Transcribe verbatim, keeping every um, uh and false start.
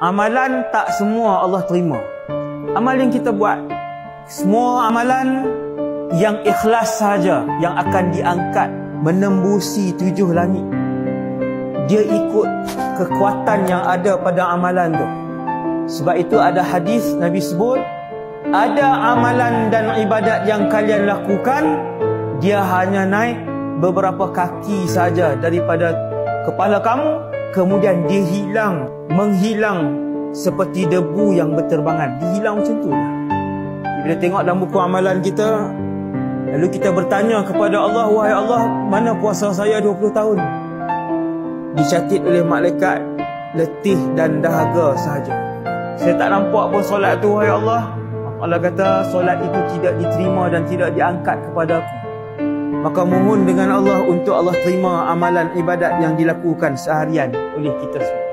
Amalan tak semua Allah terima. Amal yang kita buat, semua amalan yang ikhlas saja yang akan diangkat menembusi tujuh langit. Dia ikut kekuatan yang ada pada amalan tu. Sebab itu ada hadis Nabi sebut, ada amalan dan ibadat yang kalian lakukan, dia hanya naik beberapa kaki saja daripada kepala kamu, kemudian dia hilang, menghilang seperti debu yang berterbangan. Dihilang macam tu lah. Bila tengok dalam buku amalan kita, lalu kita bertanya kepada Allah, wahai Allah, mana puasa saya dua puluh tahun? Dicatat oleh malaikat letih dan dahaga sahaja. Saya tak nampak pun solat tu, wahai Allah. Allah kata solat itu tidak diterima dan tidak diangkat kepada aku. Maka mohon dengan Allah untuk Allah terima amalan ibadat yang dilakukan seharian oleh kita semua.